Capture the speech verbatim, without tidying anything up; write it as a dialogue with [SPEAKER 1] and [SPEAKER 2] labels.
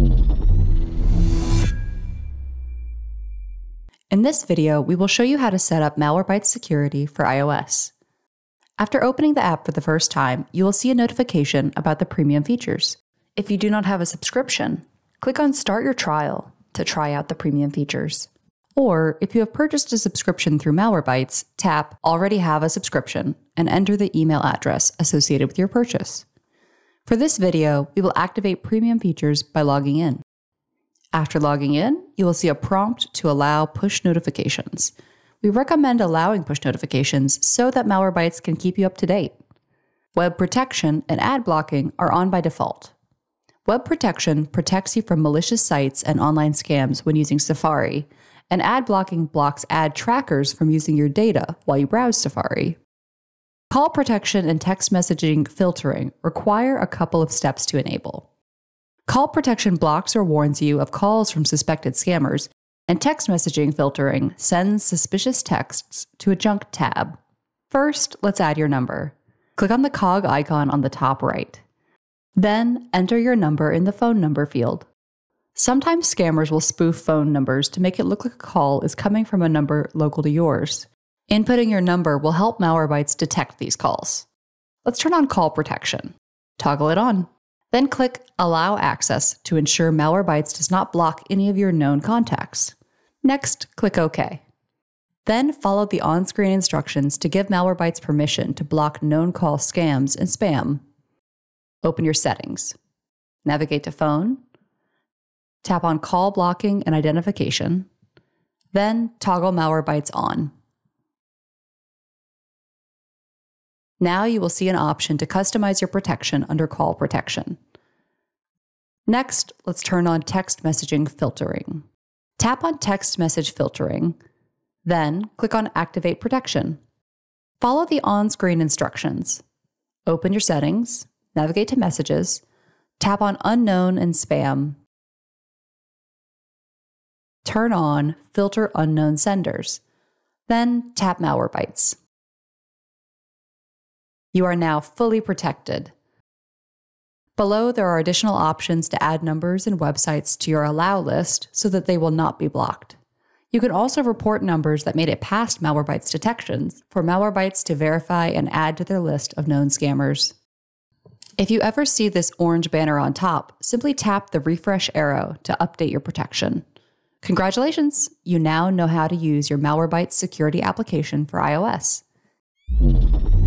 [SPEAKER 1] In this video, we will show you how to set up Malwarebytes security for iOS. After opening the app for the first time, you will see a notification about the premium features. If you do not have a subscription, click on Start Your Trial to try out the premium features. Or, if you have purchased a subscription through Malwarebytes, tap Already Have a Subscription and enter the email address associated with your purchase. For this video, we will activate premium features by logging in. After logging in, you will see a prompt to allow push notifications. We recommend allowing push notifications so that Malwarebytes can keep you up to date. Web protection and ad blocking are on by default. Web protection protects you from malicious sites and online scams when using Safari, and ad blocking blocks ad trackers from using your data while you browse Safari. Call protection and text messaging filtering require a couple of steps to enable. Call protection blocks or warns you of calls from suspected scammers, and text messaging filtering sends suspicious texts to a junk tab. First, let's add your number. Click on the cog icon on the top right. Then, enter your number in the phone number field. Sometimes scammers will spoof phone numbers to make it look like a call is coming from a number local to yours. Inputting your number will help Malwarebytes detect these calls. Let's turn on call protection. Toggle it on. Then click Allow Access to ensure Malwarebytes does not block any of your known contacts. Next, click OK. Then follow the on-screen instructions to give Malwarebytes permission to block known call scams and spam. Open your settings. Navigate to Phone. Tap on Call Blocking and Identification. Then toggle Malwarebytes on. Now you will see an option to customize your protection under Call Protection. Next, let's turn on text messaging filtering. Tap on Text Message Filtering, then click on Activate Protection. Follow the on-screen instructions. Open your settings, navigate to Messages, tap on Unknown and Spam. Turn on Filter Unknown Senders, then tap Malwarebytes. You are now fully protected. Below, there are additional options to add numbers and websites to your Allow list so that they will not be blocked. You can also report numbers that made it past Malwarebytes detections for Malwarebytes to verify and add to their list of known scammers. If you ever see this orange banner on top, simply tap the refresh arrow to update your protection. Congratulations! You now know how to use your Malwarebytes security application for iOS.